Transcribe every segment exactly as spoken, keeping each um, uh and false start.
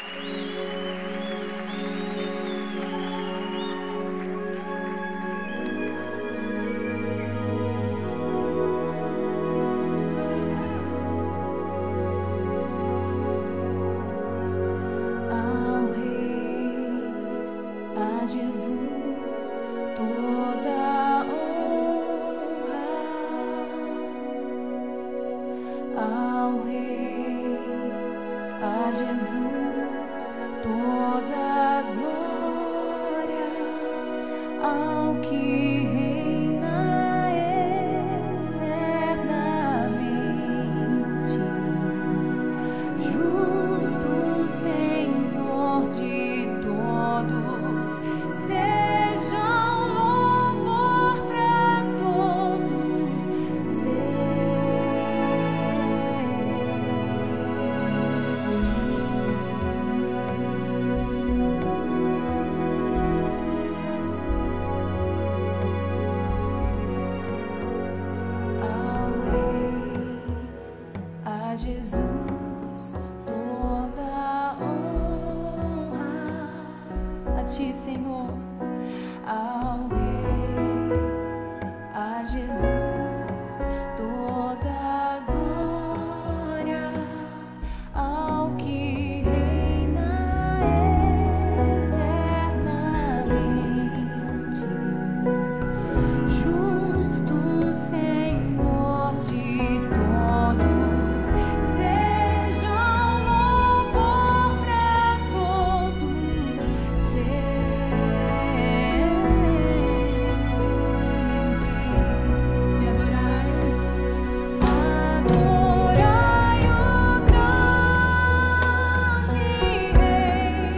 Jesus toda honra, ao Rei, a Jesus toda glória, ao que reina eternamente, justo Senhor de todos. Seja um louvor pra todo ao Rei, a Jesus toda honra, a Ti, Senhor, ao Rei, a Jesus toda glória, ao que reina eternamente, justo Senhor de todos. Seja um louvor pra todo sempre. Me adorai, adorai o grande Rei,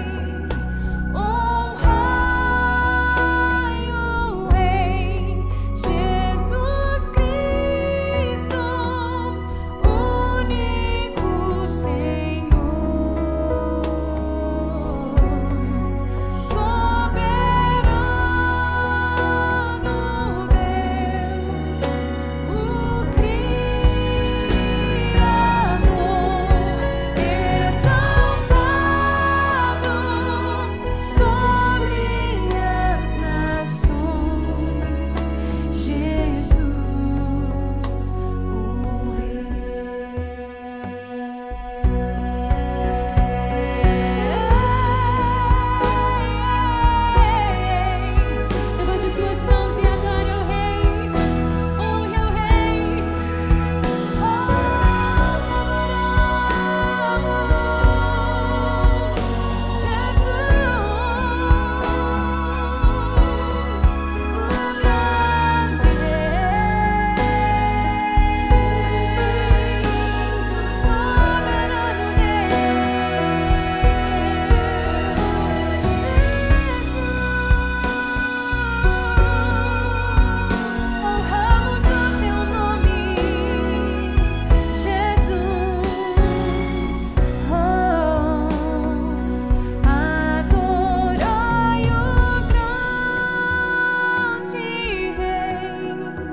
honrai o Rei, Jesus Cristo, único Senhor, soberano Deus, o Criador, exaltado sobre as nações, Jesus, o Rei. Levante suas mãos e adore ao Rei, honre ao Rei. Oh, te adoramos, Jesus, o grande Rei, soberano honramos o Teu nome, Jesus. Oh, adorai o grande Rei,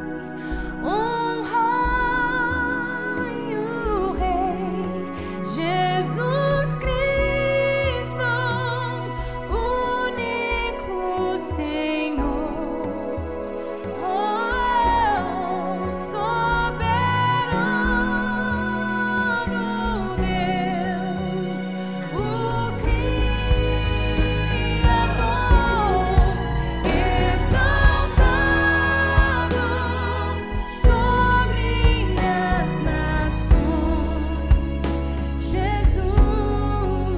honrai o Rei, Jesus Cristo, único Senhor, oh, soberano Deus, o Criador, exaltado sobre as nações, Jesus, o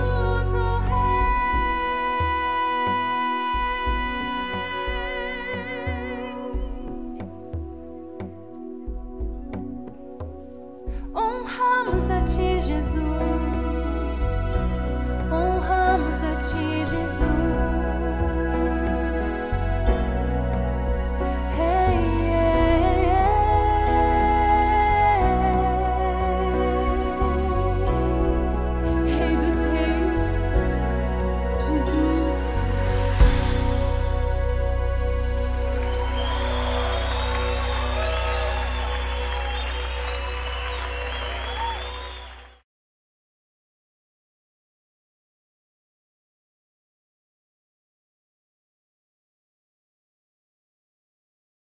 Rei. Honramos a Ti, Jesus. Honramos a Ti, Jesus.